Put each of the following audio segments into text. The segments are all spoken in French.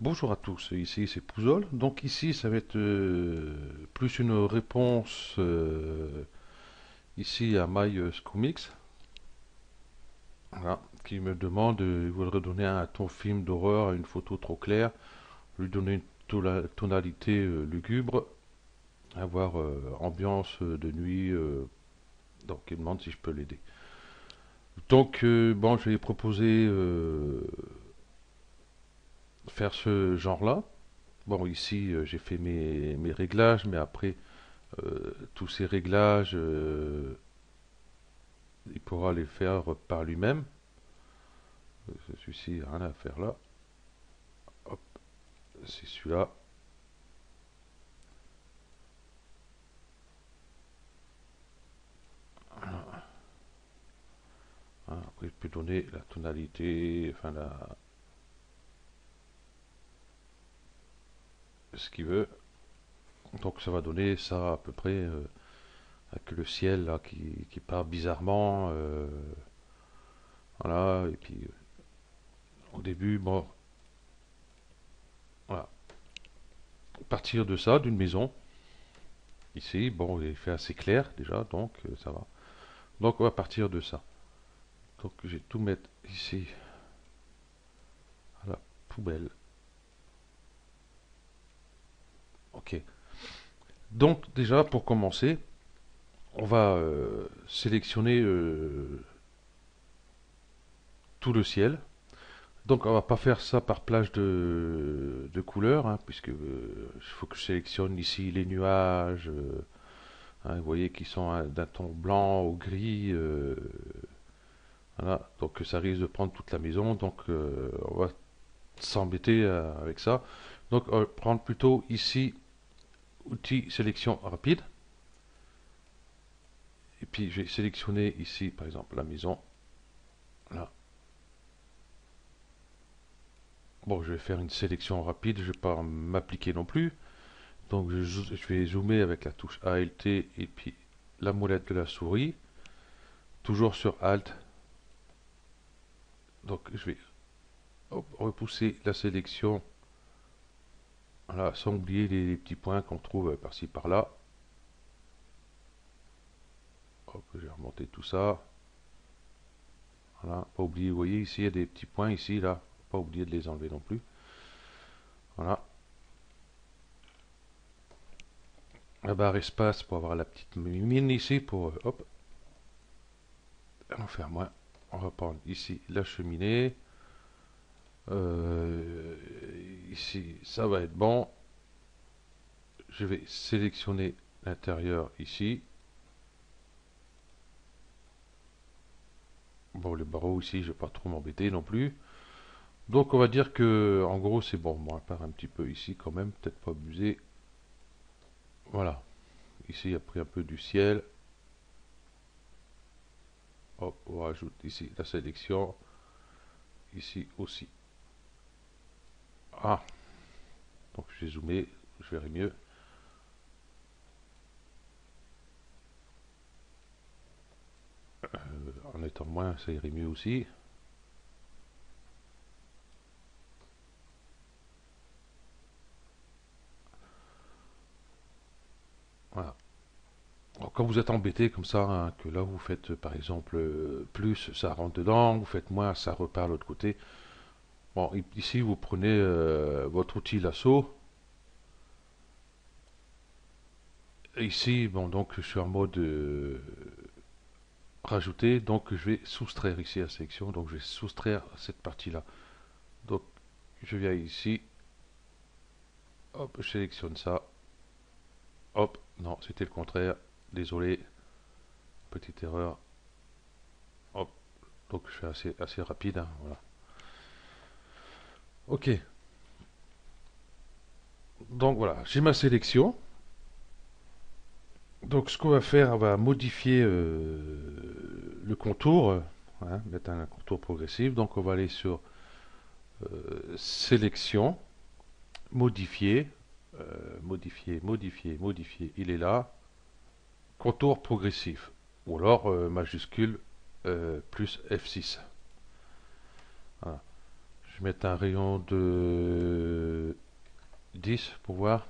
Bonjour à tous, ici c'est Pouzol. Donc ici ça va être plus une réponse ici à My Scumix, voilà, qui me demande, il voudrait donner à ton film d'horreur une photo trop claire, lui donner une tonalité lugubre, avoir ambiance de nuit, donc il demande si je peux l'aider. Donc bon, je vais proposer faire ce genre-là. Bon ici j'ai fait mes réglages, mais après tous ces réglages, il pourra les faire par lui-même. Celui-ci, rien à faire là. Hop, c'est celui-là. Hein, après, je peux donner la tonalité, enfin ce qu'il veut. Donc ça va donner ça à peu près avec le ciel là qui part bizarrement. Voilà, et puis au début, bon, voilà. À partir de ça, d'une maison, ici, bon, il fait assez clair déjà, donc ça va. Donc on va partir de ça. Donc je vais tout mettre ici à la poubelle. Ok. Donc déjà pour commencer, on va sélectionner tout le ciel. Donc on va pas faire ça par plage de couleurs, hein, puisque il faut que je sélectionne ici les nuages. Hein, vous voyez qu'ils sont d'un ton blanc au gris. Voilà, donc ça risque de prendre toute la maison. Donc on va s'embêter avec ça. Donc on va prendre plutôt ici outil sélection rapide. Et puis je vais sélectionner ici par exemple la maison. Là. Bon, je vais faire une sélection rapide, je ne vais pas m'appliquer non plus. Donc je vais zoomer avec la touche ALT et puis la molette de la souris. Toujours sur Alt. Donc je vais repousser la sélection. Voilà, sans oublier les petits points qu'on trouve par-ci par-là. Hop, je vais remonter tout ça. Voilà, pas oublier, vous voyez ici il y a des petits points ici, là. Pas oublier de les enlever non plus. Voilà. La barre espace pour avoir la petite mine ici pour hop, en faire moins. On va prendre ici la cheminée. Euh, Ici, ça va être bon. Je vais sélectionner l'intérieur ici. Bon, les barreaux ici, je ne vais pas trop m'embêter non plus. Donc, on va dire que, en gros, c'est bon. Bon, à part un petit peu ici quand même, peut-être pas abuser. Voilà. Ici, il a pris un peu du ciel. Hop, on rajoute ici la sélection. Ici aussi. Ah, donc je vais zoomer, je verrai mieux. En étant moins, ça irait mieux aussi. Voilà. Alors, quand vous êtes embêté comme ça, hein, que là vous faites par exemple plus, ça rentre dedans, vous faites moins, ça repart de l'autre côté. Bon, ici vous prenez votre outil lasso. Et ici, bon, donc je suis en mode rajouter, donc je vais soustraire ici la sélection, donc je vais soustraire cette partie-là. Donc je viens ici, hop, je sélectionne ça, hop, non, c'était le contraire, désolé, petite erreur, hop, donc je fais assez rapide, hein, voilà. Ok, donc voilà, j'ai ma sélection. Donc ce qu'on va faire, on va modifier le contour, hein, mettre un contour progressif. Donc on va aller sur sélection, modifier, modifier, il est là, contour progressif, ou alors majuscule plus F6. Voilà. Je vais mettre un rayon de 10 pour voir.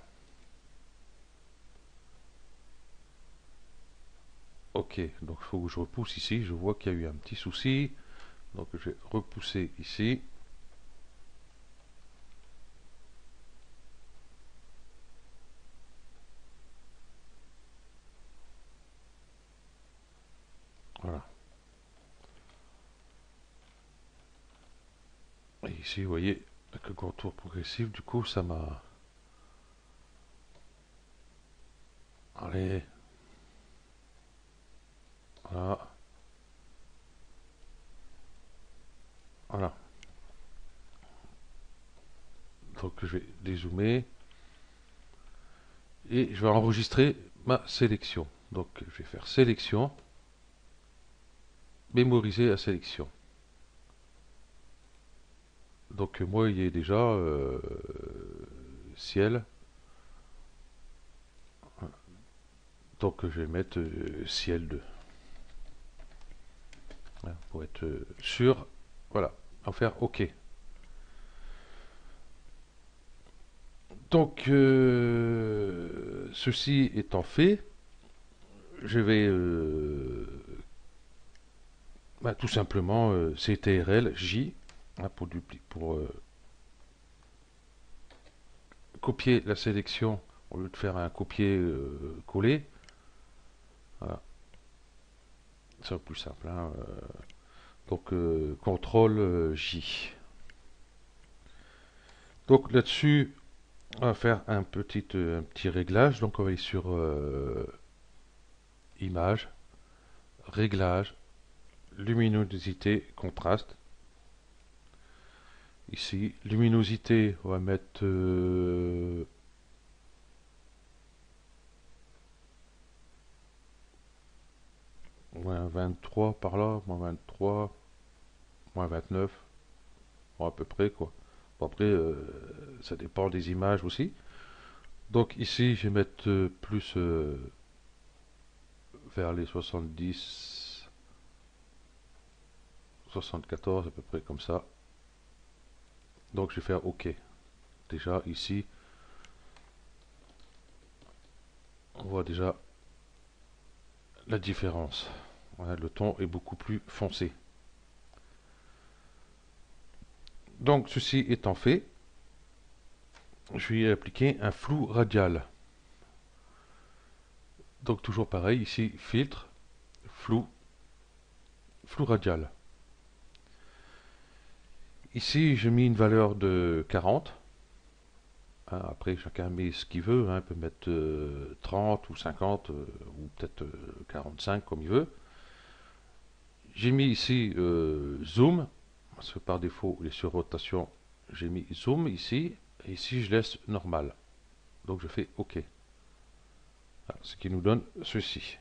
Ok, donc il faut que je repousse ici. Je vois qu'il y a eu un petit souci. Donc je vais repousser ici. Voilà. Et ici, vous voyez, avec le contour progressif, du coup, ça m'a... Allez. Voilà. Voilà. Donc je vais dézoomer. Et je vais enregistrer ma sélection. Donc je vais faire sélection. Mémoriser la sélection. Donc moi, il y a déjà ciel. Donc je vais mettre ciel 2. Voilà, pour être sûr. Voilà. On va faire OK. Donc ceci étant fait, je vais tout simplement CTRL J hein, pour copier la sélection au lieu de faire un copier-coller. Voilà. C'est plus simple. Hein. Donc CTRL J. Donc là-dessus, on va faire un petit réglage. Donc on va aller sur Image, Réglage, Luminosité, Contraste. Ici, luminosité, on va mettre moins 23 par là, moins 23, moins 29, bon, à peu près quoi. Bon, après, ça dépend des images aussi. Donc ici, je vais mettre plus vers les 70, 74 à peu près comme ça. Donc je vais faire OK. Déjà ici, on voit déjà la différence. Voilà, le ton est beaucoup plus foncé. Donc ceci étant fait, je vais appliquer un flou radial. Donc toujours pareil, ici filtre, flou, flou radial. Ici j'ai mis une valeur de 40. Hein, après chacun met ce qu'il veut, hein, il peut mettre 30 ou 50 ou peut-être 45 comme il veut. J'ai mis ici zoom, parce que par défaut il est sur rotation, j'ai mis zoom ici, et ici je laisse normal. Donc je fais OK. Voilà, ce qui nous donne ceci.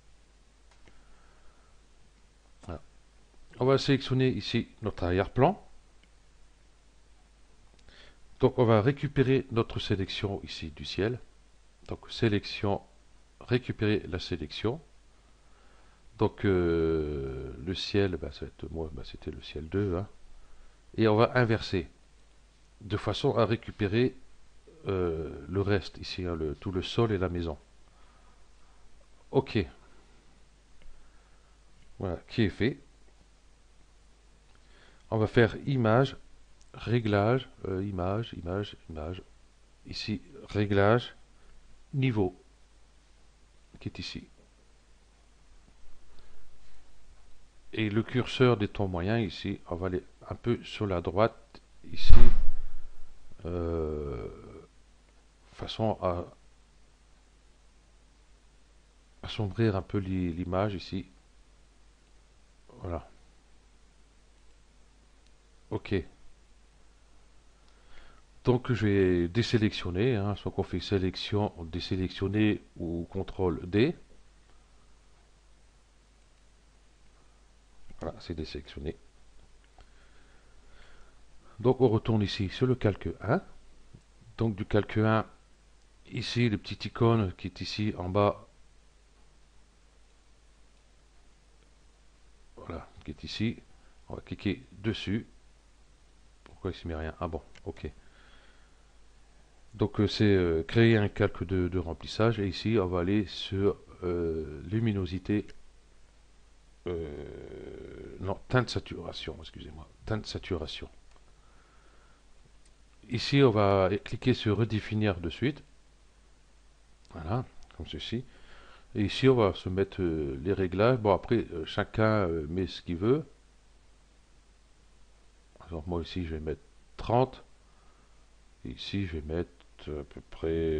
Voilà. On va sélectionner ici notre arrière-plan. Donc on va récupérer notre sélection ici du ciel. Donc sélection, récupérer la sélection. Donc le ciel, ça va être, moi, c'était le ciel 2. Hein. Et on va inverser de façon à récupérer le reste ici, hein, tout le sol et la maison. OK. Voilà, qui est fait. On va faire image, réglage, image. Ici, réglage, niveau, qui est ici. Et le curseur des tons moyens ici, on va aller un peu sur la droite ici, façon à assombrir un peu l'image ici. Voilà. OK. Donc je vais désélectionner, hein, soit qu'on fait sélection, désélectionner ou CTRL D. Voilà, c'est désélectionné. Donc on retourne ici sur le calque 1. Donc du calque 1, ici le petit icône qui est ici en bas. Voilà, qui est ici. On va cliquer dessus. Pourquoi il ne se met rien? Ah bon, ok. Donc c'est créer un calque de remplissage et ici on va aller sur luminosité, non, teinte saturation, excusez-moi, teinte saturation. Ici on va cliquer sur redéfinir de suite, voilà, comme ceci. Et ici on va se mettre les réglages. Bon après chacun met ce qu'il veut. Par exemple moi ici je vais mettre 30. Et ici je vais mettre à peu près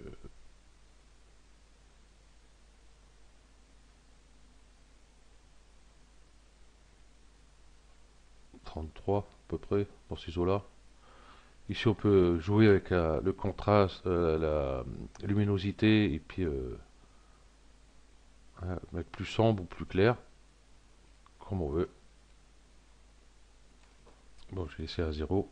33 à peu près dans ces eaux-là. Ici on peut jouer avec le contraste, la luminosité et puis hein, mettre plus sombre ou plus clair, comme on veut. Bon, je vais laisser à 0.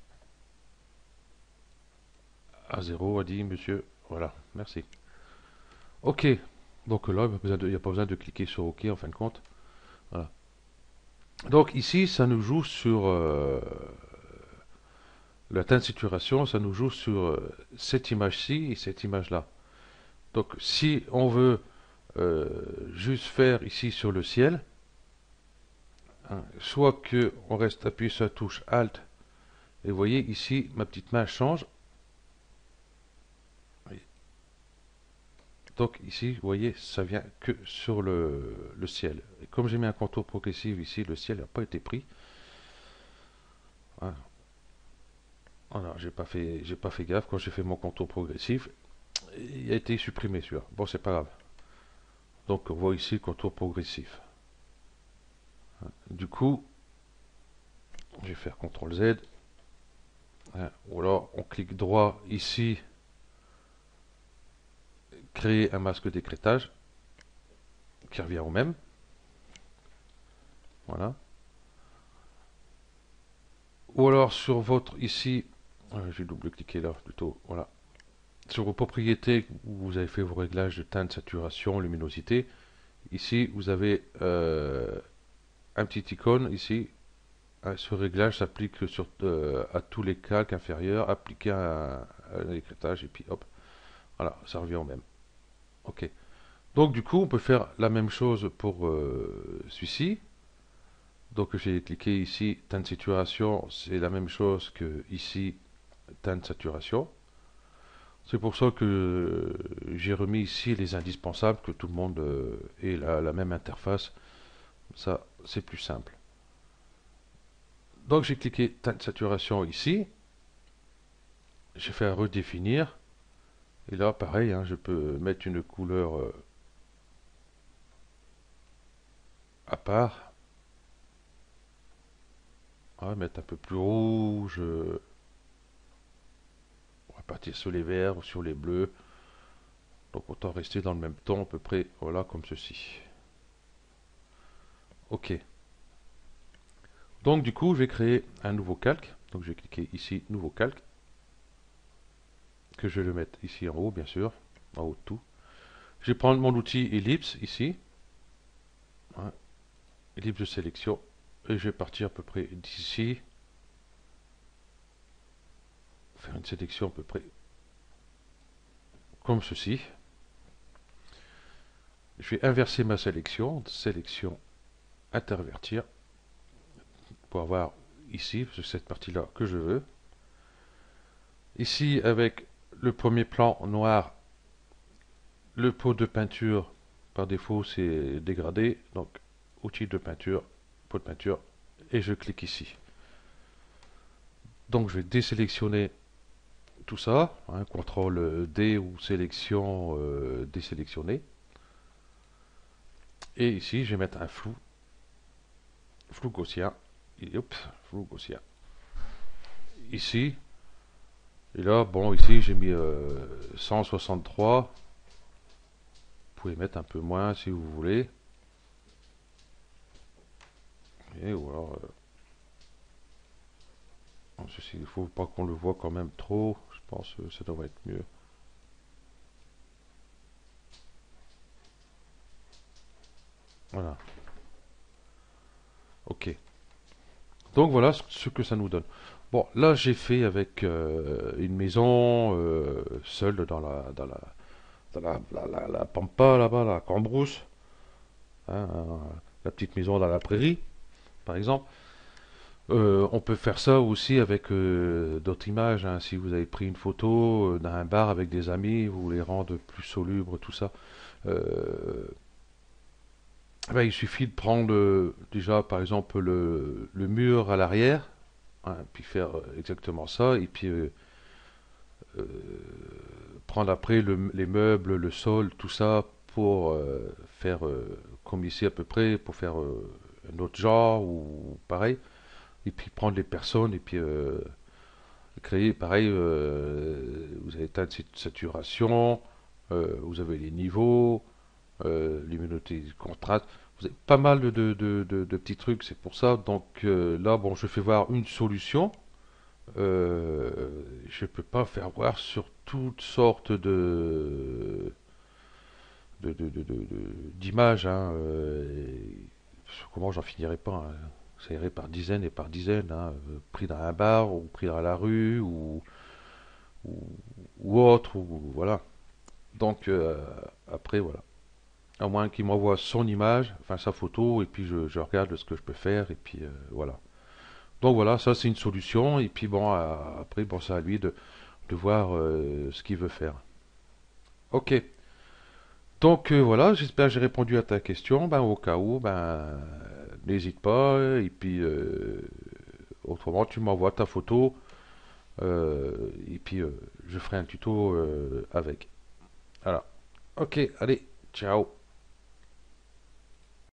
À 0, a dit monsieur. Voilà, merci. Ok, donc là, il n'y a pas besoin de cliquer sur OK en fin de compte. Voilà. Donc ici, ça nous joue sur la teinte saturation, ça nous joue sur cette image-ci et cette image-là. Donc si on veut juste faire ici sur le ciel, hein, soit que on reste appuyé sur la touche Alt, et vous voyez ici, ma petite main change. Donc ici, vous voyez, ça vient que sur le ciel. Et comme j'ai mis un contour progressif ici, le ciel n'a pas été pris. Voilà. Voilà, j'ai pas fait gaffe quand j'ai fait mon contour progressif. Il a été supprimé celui-là. Bon, c'est pas grave. Donc on voit ici le contour progressif. Du coup, je vais faire CTRL Z. Hein, ou alors on clique droit ici, créer un masque d'écrêtage qui revient au même. Voilà. Ou alors sur votre ici, j'ai double-cliqué là plutôt, voilà. Sur vos propriétés où vous avez fait vos réglages de teinte, saturation, luminosité, ici vous avez un petit icône ici. Ce réglage s'applique à tous les calques inférieurs, appliqué à un écrêtage et puis hop, voilà, ça revient au même. Ok. Donc du coup, on peut faire la même chose pour celui-ci. Donc j'ai cliqué ici, teinte saturation, c'est la même chose que ici, teinte saturation. C'est pour ça que j'ai remis ici les indispensables, que tout le monde ait la même interface. Ça, c'est plus simple. Donc j'ai cliqué teinte saturation ici. J'ai fait un redéfinir. Et là, pareil, hein, je peux mettre une couleur à part. On va mettre un peu plus rouge. On va partir sur les verts ou sur les bleus. Donc autant rester dans le même ton à peu près, voilà, comme ceci. Ok. Donc du coup, je vais créer un nouveau calque. Donc je vais cliquer ici, nouveau calque. Que je vais le mettre ici en haut, bien sûr. En haut de tout. Je vais prendre mon outil ellipse ici. Hein, ellipse de sélection. Et je vais partir à peu près d'ici. Faire une sélection à peu près comme ceci. Je vais inverser ma sélection. Sélection, intervertir. Pour avoir ici, cette partie-là que je veux. Ici, avec le premier plan noir, le pot de peinture, par défaut, c'est dégradé. Donc, outil de peinture, pot de peinture, et je clique ici. Donc, je vais désélectionner tout ça, hein, CTRL D ou sélection, désélectionner. Et ici, je vais mettre un flou, flou gaussien, et hop, flou gaussien. Ici, et là, bon, ici, j'ai mis 163. Vous pouvez mettre un peu moins si vous voulez. Et ou alors, ceci, il ne faut pas qu'on le voit quand même trop. Je pense que ça devrait être mieux. Voilà. Ok. Donc voilà ce que ça nous donne. Bon, là j'ai fait avec une maison seule dans la pampa là-bas, la Cambrousse, hein, la petite maison dans la prairie, par exemple. On peut faire ça aussi avec d'autres images, hein. Si vous avez pris une photo d'un bar avec des amis, vous voulez rendre plus soluble tout ça. Euh, ben, il suffit de prendre déjà par exemple le mur à l'arrière, hein, puis faire exactement ça, et puis euh, prendre après les meubles, le sol, tout ça pour faire comme ici à peu près, pour faire un autre genre ou pareil, et puis prendre les personnes et puis créer pareil, vous avez tas de saturation, vous avez les niveaux, luminosité, contraste, vous avez pas mal de petits trucs, c'est pour ça. Donc là, bon, je fais voir une solution. Je peux pas faire voir sur toutes sortes d'images, hein, comment j'en finirai pas, hein. Ça irait par dizaines et par dizaines, hein, pris dans un bar ou pris dans la rue ou, ou autre, ou voilà. Donc après voilà. À moins qu'il m'envoie son image, enfin sa photo, et puis je regarde ce que je peux faire, et puis voilà. Donc voilà, ça c'est une solution, et puis bon, après, bon, c'est à lui de voir ce qu'il veut faire. Ok, donc voilà, j'espère que j'ai répondu à ta question. Ben, au cas où, ben, n'hésite pas, et puis autrement, tu m'envoies ta photo, et puis je ferai un tuto avec. Voilà. Ok, allez, ciao.